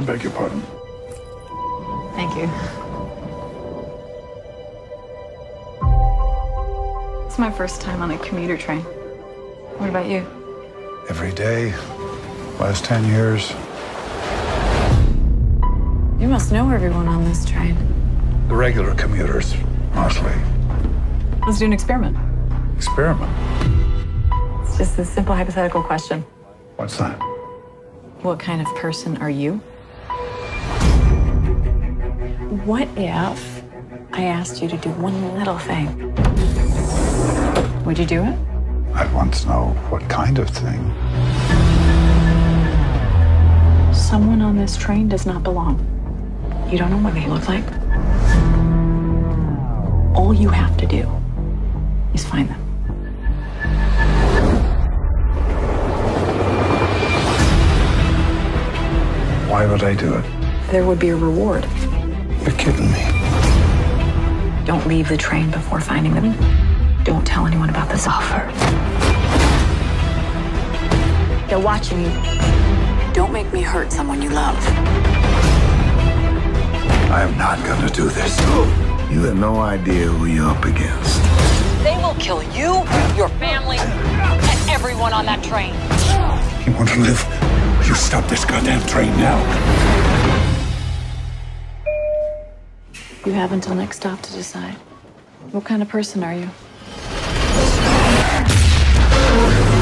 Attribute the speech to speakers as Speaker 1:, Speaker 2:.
Speaker 1: beg your pardon.
Speaker 2: Thank you. It's my first time on a commuter train. What about you?
Speaker 1: Every day, last 10 years.
Speaker 2: You must know everyone on this train.
Speaker 1: The regular commuters, mostly.
Speaker 2: Let's do an experiment.
Speaker 1: Experiment?
Speaker 2: It's just a simple hypothetical question.
Speaker 1: What's that?
Speaker 2: What kind of person are you? What if I asked you to do one little thing? Would you do it?
Speaker 1: I'd want to know what kind of thing.
Speaker 2: Someone on this train does not belong. You don't know what they look like? All you have to do is find them.
Speaker 1: Why would I do it?
Speaker 2: There would be a reward.
Speaker 1: You're kidding me.
Speaker 2: Don't leave the train before finding them. Don't tell anyone about this offer. They're watching you. Don't make me hurt someone you love.
Speaker 1: I am not going to do this.
Speaker 3: You have no idea who you're up against.
Speaker 4: They will kill you, your family, and everyone on that train.
Speaker 1: You want to live? Will you stop this goddamn train now?
Speaker 2: You have until next stop to decide. What kind of person are you?